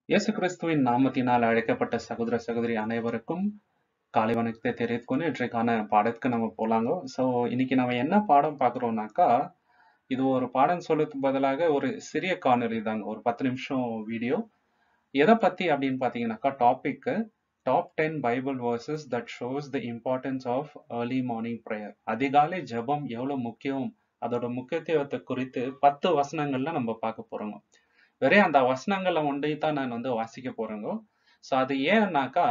இயேசு கிறிஸ்துவின் நாமத்தினால் அழைக்கப்பட்ட சகோதர சகோதரி அனைவருக்கும் காலை வணக்கத்தை தெரிவித்துக்கொண்டு இன்றைக்கான பாடத்துக்கு நம்ம போலாங்க. இன்னைக்கு நம்ம என்ன பாடம் பார்க்குறோம்னாக்கா, இது ஒரு பாடம் சொல்றதுக்கு பதிலாக ஒரு சிறிய காணொளி தாங்க. ஒரு 10 நிமிஷம் வீடியோ. எதை பத்தி அப்படின்னு பார்த்தீங்கன்னாக்கா, top 10 Bible verses that shows the importance of early morning prayer. அதிகாலை ஜெபம் எவ்வளவு முக்கியம், அதோட முக்கியத்துவத்தை குறித்து 10 வசனங்கள்ல நம்ம பார்க்க போறோங்க. வெறும் அந்த வசனங்களை ஒன்றை தான் நான் வாசிக்க போறேங்க. அது ஏன்னாக்கா,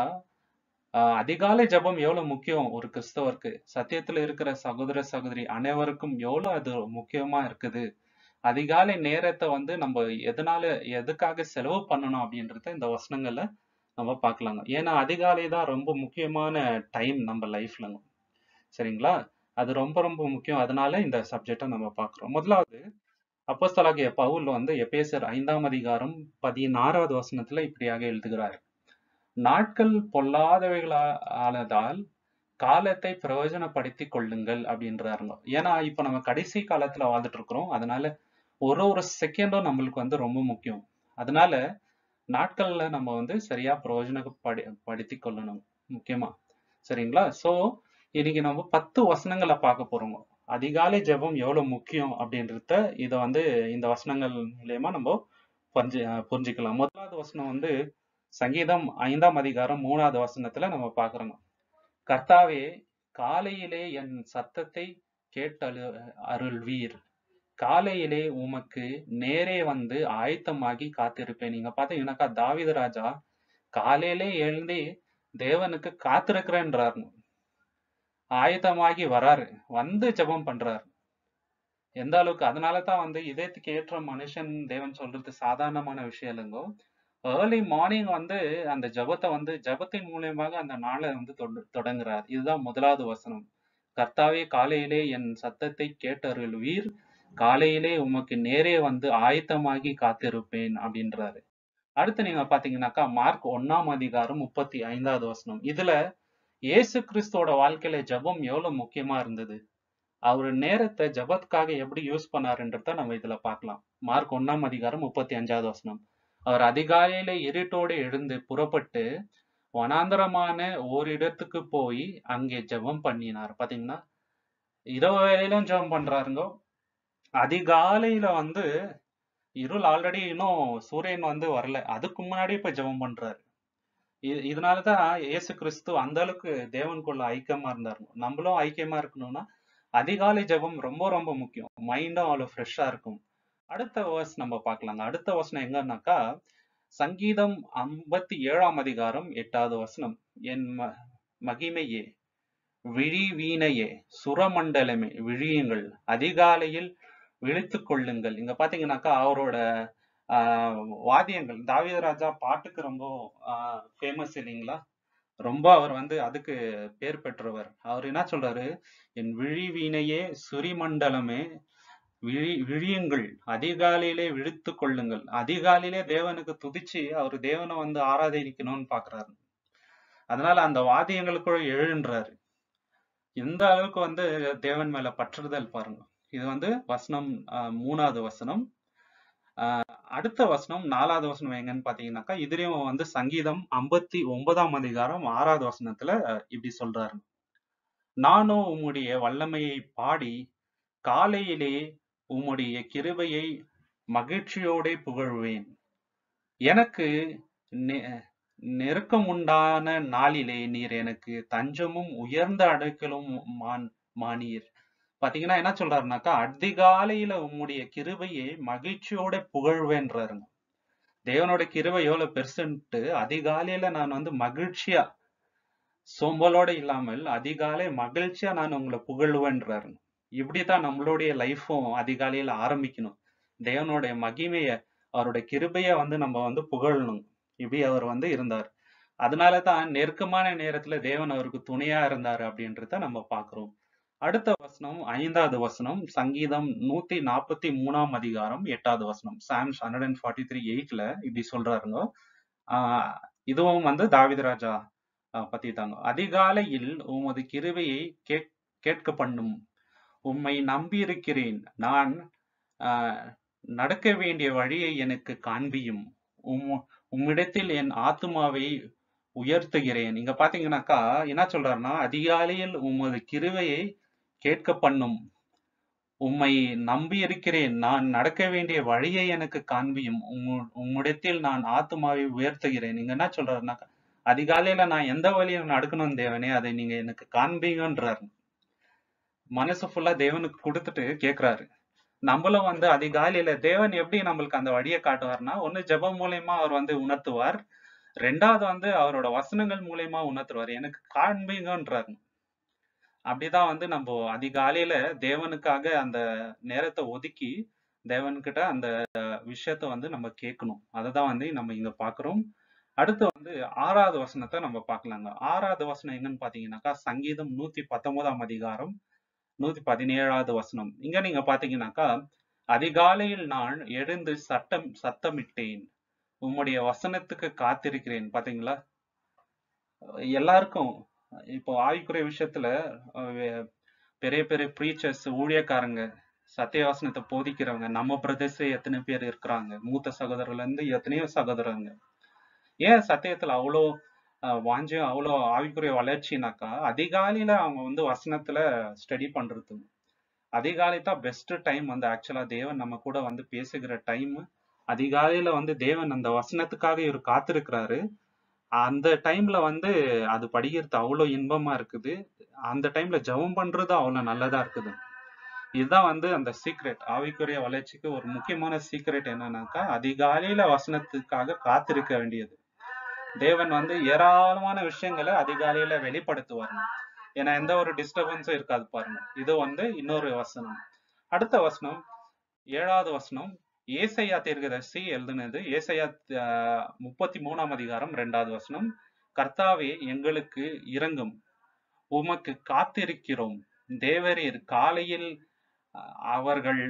அதிகாலை ஜெபம் எவ்வளவு முக்கியம் ஒரு கிறிஸ்தவருக்கு, சத்தியத்துல இருக்கிற சகோதர சகோதரி அனைவருக்கும் எவ்வளவு அது முக்கியமா இருக்குது. அதிகாலை நேரத்தை நம்ம எதுக்காக செலவு பண்ணணும் அப்படின்றத இந்த வசனங்கள்ல நம்ம பார்க்கலாங்க. ஏன்னா அதிகாலை தான் ரொம்ப முக்கியமான டைம் நம்ம லைஃப்லங்க. சரிங்களா? அது ரொம்ப ரொம்ப முக்கியம். அதனால இந்த சப்ஜெக்டை நம்ம பார்க்கிறோம். முதலாவது, அப்போஸ்தலனாகிய பவுல் எபேசர் 5ஆம் அதிகாரம் 16வது வசனத்துல இப்படியாக எழுதுகிறார். நாட்கள் பொல்லாதவைகளானதால் காலத்தை பிரயோஜனப்படுத்திக் கொள்ளுங்கள் அப்படின்றாருங்க. ஏன்னா இப்ப நம்ம கடைசி காலத்துல வாழ்ந்துட்டு இருக்கிறோம். அதனால ஒரு ஒரு செகண்டும் நம்மளுக்கு ரொம்ப முக்கியம். அதனால நாட்கள்ல நம்ம சரியா பிரயோஜனப்படுத்திக் கொள்ளணும் முக்கியமா. சரிங்களா? இன்னைக்கு நம்ம 10 வசனங்களை பார்க்க போறோங்க. அதிகாலை ஜெபம் எவ்வளவு முக்கியம் அப்படின்றத இத இந்த வசனங்கள் மூலியமா நம்ம புரிஞ்சுக்கலாம். முதலாவது வசனம் சங்கீதம் 5ஆம் அதிகாரம் 3வது வசனத்துல நம்ம பார்க்கிறோம். கர்த்தாவே, காலையிலே என் சத்தத்தை கேட்டழு அருள்வீர். காலையிலே உமக்கு நேரே ஆயத்தமாகி காத்திருப்பேன். நீங்க பாத்தீங்கன்னாக்கா, தாவீது ராஜா காலையிலே எழுந்து தேவனுக்கு காத்திருக்கிறேன்றாரு. ஆயத்தமாகி வராரு, ஜெபம் பண்றாரு. எந்த அளவுக்கு, அதனாலதான் இதயத்துக்கு ஏற்ற மனுஷன் தேவன் சொல்றது சாதாரணமான விஷயம் இல்லைங்கோ. ஏர்லி மார்னிங் அந்த ஜெபத்தின் மூலியமாக அந்த நாளை தொடங்குறார். இதுதான் முதலாவது வசனம். கர்த்தாவே, காலையிலே என் சத்தத்தை கேட்டருள்வீர். காலையிலே உமக்கு நேரே ஆயத்தமாகி காத்திருப்பேன் அப்படின்றாரு. அடுத்து நீங்க பாத்தீங்கன்னாக்கா, மார்க் 1ஆம் அதிகாரம் 35வது வசனம். இதுல இயேசு கிறிஸ்துவோட வாழ்க்கையில ஜெபம் எவ்வளவு முக்கியமா இருந்தது, அவரு நேரத்தை ஜெபத்துக்காக எப்படி யூஸ் பண்ணாருன்றத நம்ம இதுல பார்க்கலாம். மார்க் 1ஆம் அதிகாரம் 35வது வசனம். அவர் அதிகாலையில இருட்டோடு எழுந்து புறப்பட்டு வனாந்தரமான ஓரிடத்துக்கு போய் அங்கே ஜெபம் பண்ணினார். பாத்தீங்கன்னா, இரவு வேளையிலும் ஜெபம் பண்றாருங்க. அதிகாலையில இருள் ஆல்ரெடி இன்னும் சூரியன் வரல, அதுக்கு முன்னாடியே போய் ஜெபம் பண்றாரு. இதனாலதான் இயேசு கிறிஸ்து அந்த அளவுக்கு தேவனுக்குள்ள ஐக்கியமா இருந்தாரு. நம்மளும் ஐக்கியமா இருக்கணும்னா அதிகாலை ஜெபம் ரொம்ப ரொம்ப முக்கியம். மைண்டும் அவ்வளவு ஃப்ரெஷ்ஷா இருக்கும். அடுத்த வேர்ஸ் நம்ம பார்க்கலாங்க. அடுத்த வசனம் எங்கன்னாக்கா, சங்கீதம் 57ஆம் அதிகாரம் 8வது வசனம். என் மகிமையே, விழி வீணையே, சுரமண்டலமே விழியுங்கள், அதிகாலையில் விழித்துக் கொள்ளுங்கள். இங்க பாத்தீங்கன்னாக்கா, அவரோட வாத்தியங்கள், தாவீது ராஜா பாட்டுக்கு ரொம்ப ஃபேமஸ் இல்லைங்களா? ரொம்ப அவர் அதுக்கு பேர் பெற்றவர். அவர் என்ன சொல்றாரு, என் விழி வீணையே, சுரிமண்டலமே விழியுங்கள், அதிகாலையிலே விழித்துக் கொள்ளுங்கள். அதிகாலையிலே தேவனுக்கு துதிச்சு அவர் தேவனை ஆராதிக்கணும்னு பாக்குறாரு. அதனால அந்த வாத்தியங்களுக்குள்ள எழுன்றாரு. எந்த அளவுக்கு தேவன் மேல பற்றுதல் பாருங்க. இது வசனம் 3வது வசனம். அடுத்த வசனம் 4வது வசனம் எங்கன்னு பாத்தீங்கன்னாக்கா, இதுலயும் சங்கீதம் 59ஆம் அதிகாரம் 6வது வசனத்துல இப்படி சொல்றாரு. நானும் உம்முடைய வல்லமையை பாடி காலையிலே உம்முடைய கிருபையை மகிழ்ச்சியோட புகழ்வேன். எனக்கு நெருக்கமுண்டான நாளிலே நீர் எனக்கு தஞ்சமும் உயர்ந்த அடைக்கலும் மானீர். பாத்தீங்கன்னா என்ன சொல்றாருனாக்கா, அதிகாலையில உம்முடைய கிருபையை மகிழ்ச்சியோட புகழ்வேன்றாருங்க. தேவனோட கிருபை எவ்வளவு பெருசுன்ட்டு அதிகாலையில நான் மகிழ்ச்சியா, சோம்பலோட இல்லாமல் அதிகாலை மகிழ்ச்சியா நான் உங்களை புகழ்வேன்றாரு. இப்படித்தான் நம்மளுடைய லைஃப்பும் அதிகாலையில ஆரம்பிக்கணும். தேவனுடைய மகிமைய, அவருடைய கிருபைய நம்ம புகழணும். இப்படி அவர் இருந்தார். அதனாலதான் நெருக்கமான நேரத்துல தேவன் அவருக்கு துணையா இருந்தாரு அப்படின்றத நம்ம பாக்குறோம். அடுத்த வசனம் 5வது வசனம், சங்கீதம் 143ஆம் அதிகாரம் 8வது வசனம். சாம்ஸ் 143:8ல இப்படி சொல்றாருங்க. இதுவும் தாவீது ராஜா பத்தி தாங்க. அதிகாலையில் உமது கிருபையை கேட்க பண்ணும், உம்மை நம்பி இருக்கிறேன், நான் நடக்க வேண்டிய வழியை எனக்கு காண்பியும், உம் உம்மிடத்தில் என் ஆத்துமாவை உயர்த்துகிறேன். இங்க பாத்தீங்கன்னாக்கா என்ன சொல்றாருன்னா, அதிகாலையில் உமது கிருபையை கேட்க பண்ணும். உம்மை நம்பி இருக்கிறேன். நான் நடக்க வேண்டிய வழியை எனக்கு காண்பியும். உம்மிடத்தில் நான் ஆத்துமாவை உயர்த்துகிறேன். இங்க என்ன சொல்றாருன்னா, அதிகாலையில நான் எந்த வழியை நடக்கணும் தேவனே, அதை நீங்க எனக்கு காண்பீங்கன்றாரு. மனசு ஃபுல்லா தேவனுக்கு கொடுத்துட்டு கேக்குறாரு. நம்மளும் வந்து அதிகாலையில தேவன் எப்படி நம்மளுக்கு அந்த வழியை காட்டுவார்னா, ஒண்ணு ஜெபம் மூலியமா அவர் வந்து உணர்த்துவார். ரெண்டாவது வந்து அவரோட வசனங்கள் மூலியமா உணர்த்துவார். எனக்கு காண்பீங்கன்றாரு. அப்படிதான் வந்து நம்ம அதிகாலையில தேவனுக்காக அந்த நேரத்தை ஒதுக்கி தேவன்கிட்ட அந்த விஷயத்த வந்து நம்ம கேட்கணும். அததான் வந்து நம்ம இங்க பாக்குறோம். அடுத்து வந்து 6வது வசனத்தை நம்ம பார்க்கலாங்க. 6வது வசனம் எங்கன்னு பாத்தீங்கன்னாக்கா, சங்கீதம் 119ஆம் அதிகாரம் 117வது வசனம். இங்க நீங்க பாத்தீங்கன்னாக்கா, அதிகாலையில் நான் எழுந்து சத்தமிட்டேன், உம்முடைய வசனத்துக்கு காத்திருக்கிறேன். பாத்தீங்களா? எல்லாருக்கும் இப்போ ஆவிக்குரிய விஷயத்துல பெரிய பெரிய ப்ரீச்சர்ஸ், ஊழியக்காரங்க, சத்தியவாசனத்தை போதிக்கிறவங்க நம்ம பிரதேச எத்தனை பேர் இருக்கிறாங்க, மூத்த சகோதரர்ல இருந்து எத்தனையோ சகோதரங்க. ஏன் சத்தியத்துல அவ்வளோ வாஞ்சியம், அவ்வளோ ஆவிக்குரிய வளர்ச்சினாக்கா, அதிகாலையில அவங்க வந்து வசனத்துல ஸ்டடி பண்றது. அதிகாலை தான் பெஸ்ட் டைம் வந்து ஆக்சுவலா தேவன் நம்ம கூட வந்து பேசுகிற டைம். அதிகாலையில வந்து தேவன் அந்த வசனத்துக்காக இவர் காத்திருக்கிறாரு. அந்த டைம்ல வந்து அது படிக்கிறது அவ்வளவு இன்பமா இருக்குது. அந்த டைம்ல ஜெபம் பண்றது அவ்வளவு நல்லதா இருக்குது. இதுதான் வந்து அந்த சீக்ரெட், ஆவிக்குரிய வளர்ச்சிக்கு ஒரு முக்கியமான சீக்ரெட் என்னன்னாக்கா, அதிகாலையில வசனத்துக்காக காத்திருக்க வேண்டியது. தேவன் வந்து ஏராளமான விஷயங்களை அதிகாலையில வெளிப்படுத்துவாருங்க. ஏன்னா எந்த ஒரு டிஸ்டர்பன்ஸும் இருக்காது பாருங்க. இது வந்து இன்னொரு வசனம். அடுத்த வசனம் 7வது வசனம், ஏசாயா தீர்க்கதரிசி எழுதினது. ஏசாயா 33ஆம் அதிகாரம் 2வது வசனம். கர்த்தாவே எங்களுக்கு இரங்கும், உமக்கு காத்திருக்கிறோம். தேவரீர் காலையில் அவர்கள்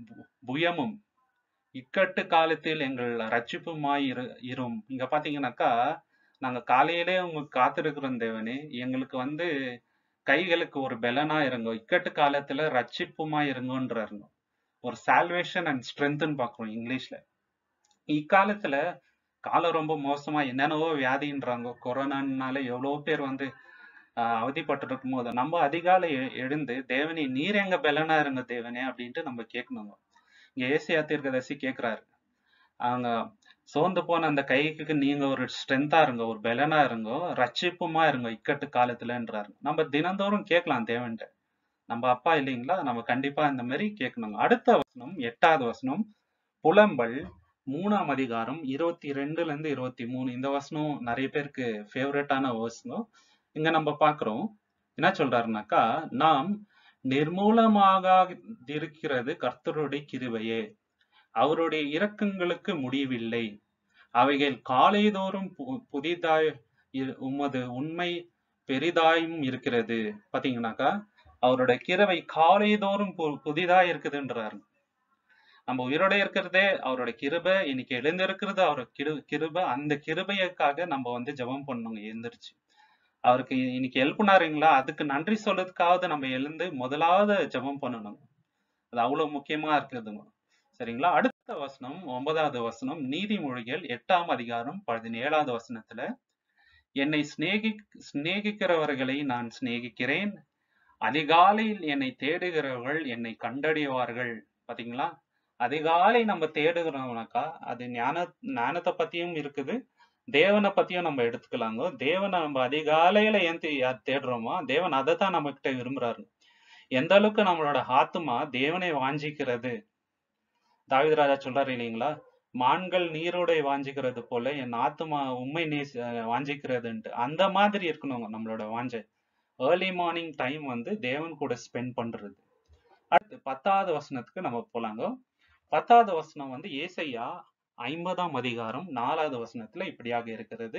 புயமும் இக்கட்டு காலத்தில் எங்கள் ரட்சிப்புமாய் இரும். இங்க பாத்தீங்கன்னாக்கா, நாங்க காலையிலே உங்களுக்கு காத்திருக்கிறோம் தேவனே, எங்களுக்கு வந்து கைகளுக்கு ஒரு பலனா இருங்க, இக்கட்டு காலத்துல ரட்சிப்புமா இருங்கன்றாருங்க. ஒரு சால்வேஷன் அண்ட் ஸ்ட்ரென்த்னு பாக்குறோம் இங்கிலீஷ்ல. இக்காலத்துல காலம் ரொம்ப மோசமா என்னென்னவோ வியாதின்றாங்க. கொரோனானால எவ்வளவு பேர் வந்து அவதிப்பட்டு இருக்கும் போது நம்ம அதிகாலை எழுந்து தேவனே நீர் எங்க பலனா இருங்க தேவனே அப்படின்ட்டு நம்ம கேட்கணுங்க. இங்க ஏசாயா தீர்க்கதரிசி கேட்கிறாரு, அவங்க சோர்ந்து போன அந்த கைக்கு நீங்க ஒரு ஸ்ட்ரென்த்தா இருங்க, ஒரு பலனா இருங்க, ரட்சிப்புமா இருங்க இக்கட்டு காலத்துலன்றாரு. நம்ம தினந்தோறும் கேட்கலாம் தேவன்ட்ட. நம்ம அப்பா இல்லைங்களா, நம்ம கண்டிப்பா இந்த மாதிரி கேட்கணுங்க. அடுத்த வசனம் 8வது வசனம், புலம்பல் 3ஆம் அதிகாரம் 22ல இருந்து 23. இந்த வசனம் நிறைய பேருக்கு ஃபேவரட்டான வசனம். இங்க நம்ம பாக்குறோம் என்ன சொல்றாருனாக்கா, நாம் நிர்மூலமாக இருக்கிறது கர்த்தருடைய கிருபையே, அவருடைய இரக்கங்களுக்கு முடிவில்லை, அவைகள் காலைதோறும் புதிதாய் உமது உண்மை பெரிதாயும் இருக்கிறது. பாத்தீங்கன்னாக்கா, அவருடைய கிருபை காலைதோறும் புதிதா இருக்குதுன்றாரு. நம்ம உயிரோட இருக்கிறதே அவருடைய கிருபை, இன்னைக்கு எழுந்திருக்கிறது அவரோட கிருபை. அந்த கிருபைக்காக நம்ம வந்து ஜெபம் பண்ணணுங்க எழுந்திருச்சு. அவருக்கு இன்னைக்கு எழுப்புனாருங்களா, அதுக்கு நன்றி சொல்றதுக்காவது நம்ம எழுந்து முதலாவது ஜெபம் பண்ணணும். அது அவ்வளவு முக்கியமா இருக்குதுங்க. சரிங்களா? அடுத்த வசனம் 9வது வசனம், நீதிமொழிகள் 8ஆம் அதிகாரம் 17வது வசனத்துல, என்னை சிநேகிக்கிறவர்களை நான் சிநேகிக்கிறேன், அதிகாலையில் என்னை தேடுகிறவர்கள் என்னை கண்டடைவார்கள். பாத்தீங்களா? அதிகாலை நம்ம தேடுகிறோம்னாக்கா அது ஞானத்தை பத்தியும் இருக்குது, தேவனை பத்தியும் நம்ம எடுத்துக்கலாங்க. தேவனை நம்ம அதிகாலையில ஏன் தேடுறோமோ, தேவன் அதை தான் நம்ம கிட்ட விரும்புறாரு. எந்த அளவுக்கு நம்மளோட ஆத்துமா தேவனை வாஞ்சிக்கிறது. தாவீது ராஜா சொல்றாரு இல்லைங்களா, மான்கள் நீரோடை வாஞ்சிக்கிறது போல என் ஆத்துமா உண்மை வாஞ்சிக்கிறதுன்ட்டு. அந்த மாதிரி இருக்கணுங்க நம்மளோட வாஞ்சை. ஏர்லி மார்னிங் டைம் வந்து தேவன் கூட ஸ்பெண்ட் பண்றது. அடுத்து 10வது வசனத்துக்கு நம்ம போலாங்க. 10வது வசனம் வந்து ஏசாயா 50ஆம் அதிகாரம் 4வது வசனத்துல இப்படியாக இருக்கிறது,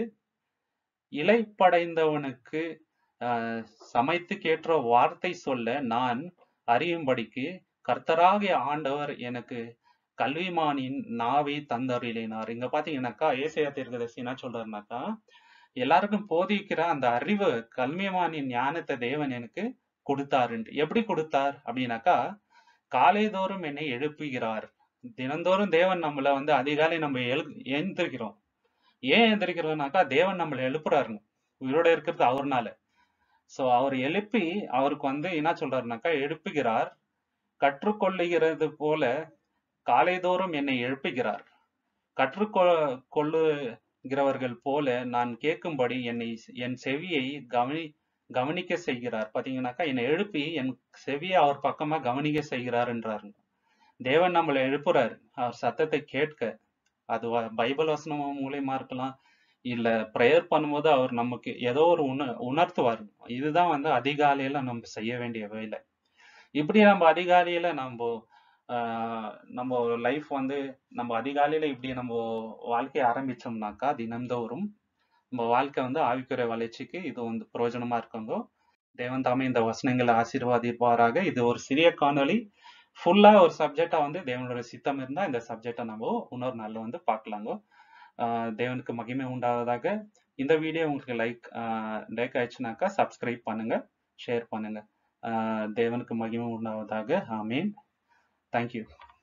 இலைப்படைந்தவனுக்கு சமைத்துக்கேற்ற வார்த்தை சொல்ல நான் அறியும்படிக்கு கர்த்தராகிய ஆண்டவர் எனக்கு கல்விமானின் நாவை தந்தருளினார். இங்க பாத்தீங்கன்னாக்கா ஏசாயா தீர்க்கதரிசி என்ன சொல்றாருனாக்கா, எல்லாருக்கும் போதிக்கிற அந்த அறிவு, கல்விமானின் ஞானத்தை தேவன் எனக்கு கொடுத்தாருன்ட்டு. எப்படி கொடுத்தார் அப்படின்னாக்கா, காலைதோறும் என்னை எழுப்புகிறார், தினந்தோறும் தேவன் நம்மள வந்து அதிகாலை நம்ம எழுந்திருக்கிறோம். ஏன் எந்திரிக்கிறோம்னாக்கா தேவன் நம்மளை எழுப்புறாருங்க. உயிரோட இருக்கிறது அவர்னால. சோ அவர் எழுப்பி அவருக்கு வந்து என்ன சொல்றாருனாக்கா எழுப்புகிறார். கற்றுக்கொள்ளுகிறது போல காலைதோறும் என்னை எழுப்புகிறார். கற்றுக்கொள்ளுகிறவர்கள் போல நான் கேட்கும்படி என் செவியை கவனிக்க செய்கிறார். பாத்தீங்கன்னாக்கா என்னை எழுப்பி என் செவியை அவர் பக்கமா கவனிக்க செய்கிறார்ன்றாரு. தேவன் நம்மளை எழுப்புறாரு அவர் சத்தத்தை கேட்க. அது பைபிள் வசனம் மூலியமா இருக்கலாம், இல்ல ப்ரேயர் பண்ணும்போது அவர் நமக்கு ஏதோ ஒரு உணர்த்துவார். இதுதான் வந்து அதிகாலையில நம்ம செய்ய வேண்டிய வேலை. இப்படி நம்ம அதிகாலையில நம்ம லைஃப் வந்து நம்ம அதிகாலையில இப்படி நம்ம வாழ்க்கையை ஆரம்பிச்சோம்னாக்கா தினந்தோறும் நம்ம வாழ்க்கை வந்து ஆவிக்குரிய வளர்ச்சிக்கு இது வந்து பிரயோஜனமா இருக்குங்க. தேவன் தாமே இந்த வசனங்களை ஆசீர்வாதிப்பாராக. இது ஒரு சிறிய காணொளி. ஃபுல்லா ஒரு சப்ஜெக்டா வந்து தேவனோட சித்தம் இருந்தா இந்த சப்ஜெக்டை நம்ம இன்னொரு நாள்ல வந்து பார்க்கலாங்க. தேவனுக்கு மகிமை உண்டாவதாக. இந்த வீடியோ உங்களுக்கு லைக் ஆயிடுச்சுனாக்கா சப்ஸ்கிரைப் பண்ணுங்க, ஷேர் பண்ணுங்க. தேவனுக்கு மகிமை உண்டாவதாக. ஆமீன். தேங்க்யூ.